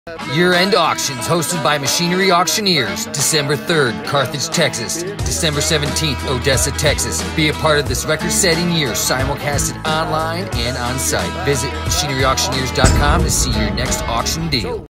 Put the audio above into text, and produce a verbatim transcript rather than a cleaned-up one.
Year-end auctions hosted by Machinery Auctioneers, December third, Carthage, Texas. December seventeenth, Odessa, Texas. Be a part of this record-setting year, simulcasted online and on-site. Visit machinery auctioneers dot com to see your next auction deal.